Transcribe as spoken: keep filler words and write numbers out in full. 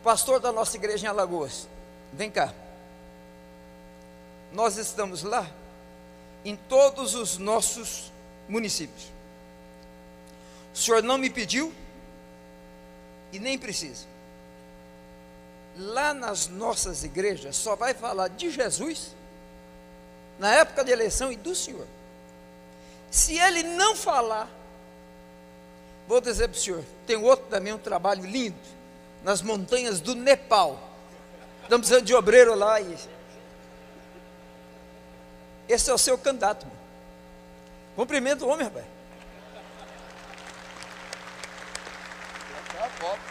pastor da nossa igreja em Alagoas, vem cá. Nós estamos lá em todos os nossos municípios. O senhor não me pediu e nem precisa. Lá nas nossas igrejas só vai falar de Jesus na época de eleição e do senhor. Se ele não falar, vou dizer para o senhor, tem outro também, um trabalho lindo, nas montanhas do Nepal. Estamos precisando de obreiro lá. E esse é o seu candidato. Mano. Cumprimento o homem, rapaz.